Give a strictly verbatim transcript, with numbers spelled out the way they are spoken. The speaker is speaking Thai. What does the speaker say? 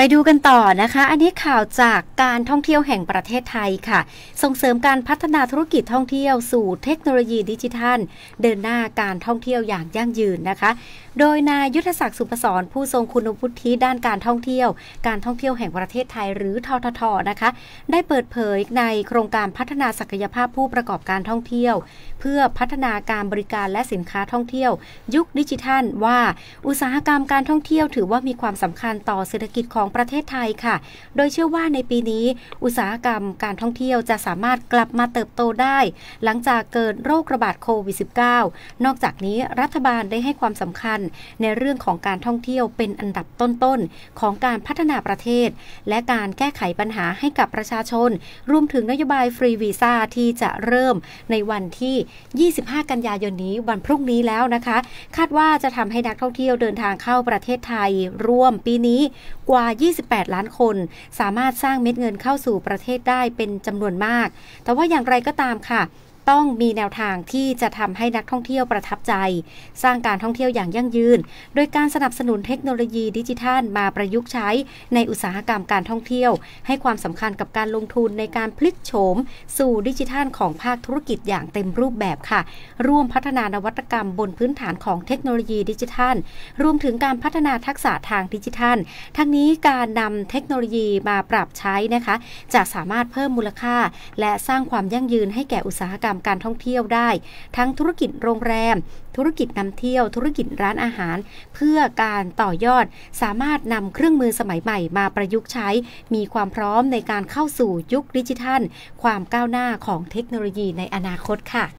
ไปดูกันต่อนะคะอันนี้ข่าวจากการท่องเที่ยวแห่งประเทศไทยค่ะส่งเสริมการพัฒนาธุรกิจท่องเที่ยวสู่เทคโนโลยีดิจิทัลเดินหน้าการท่องเที่ยวอย่างยั่งยืนนะคะโดยนายยุทธศักดิ์สุพศรผู้ทรงคุณวุฒิด้านการท่องเที่ยวการท่องเที่ยวแห่งประเทศไทยหรือทททนะคะได้เปิดเผยในโครงการพัฒนาศักยภาพผู้ประกอบการท่องเที่ยวเพื่อพัฒนาการบริการและสินค้าท่องเที่ยวยุคดิจิทัลว่าอุตสาหกรรมการท่องเที่ยวถือว่ามีความสำคัญต่อเศรษฐกิจของประเทศไทยค่ะโดยเชื่อว่าในปีนี้อุตสาหกรรมการท่องเที่ยวจะสามารถกลับมาเติบโตได้หลังจากเกิดโรคระบาดโควิด สิบเก้า นอกจากนี้รัฐบาลได้ให้ความสำคัญในเรื่องของการท่องเที่ยวเป็นอันดับต้นๆของการพัฒนาประเทศและการแก้ไขปัญหาให้กับประชาชนรวมถึงนโยบายฟรีวีซ่าที่จะเริ่มในวันที่ยี่สิบห้ากันยายนนี้วันพรุ่งนี้แล้วนะคะคาดว่าจะทำให้นักท่องเที่ยวเดินทางเข้าประเทศไทยรวมปีนี้กว่ายี่สิบแปดล้านคนสามารถสร้างเม็ดเงินเข้าสู่ประเทศได้เป็นจำนวนมากแต่ว่าอย่างไรก็ตามค่ะต้องมีแนวทางที่จะทำให้นักท่องเที่ยวประทับใจสร้างการท่องเที่ยวอย่างยั่งยืนโดยการสนับสนุนเทคโนโลยีดิจิทัลมาประยุกต์ใช้ในอุตสาหกรรมการท่องเที่ยวให้ความสำคัญกับการลงทุนในการพลิกโฉมสู่ดิจิทัลของภาคธุรกิจอย่างเต็มรูปแบบค่ะร่วมพัฒนานวัตกรรมบนพื้นฐานของเทคโนโลยีดิจิทัลรวมถึงการพัฒนาทักษะทางดิจิทัลทั้งนี้การนำเทคโนโลยีมาปรับใช้นะคะจะสามารถเพิ่มมูลค่าและสร้างความยั่งยืนให้แก่อุตสาหกรรมการท่องเที่ยวได้ทั้งธุรกิจโรงแรมธุรกิจนำเที่ยวธุรกิจร้านอาหารเพื่อการต่อยอดสามารถนำเครื่องมือสมัยใหม่มาประยุกต์ใช้มีความพร้อมในการเข้าสู่ยุคดิจิทัลความก้าวหน้าของเทคโนโลยีในอนาคตค่ะ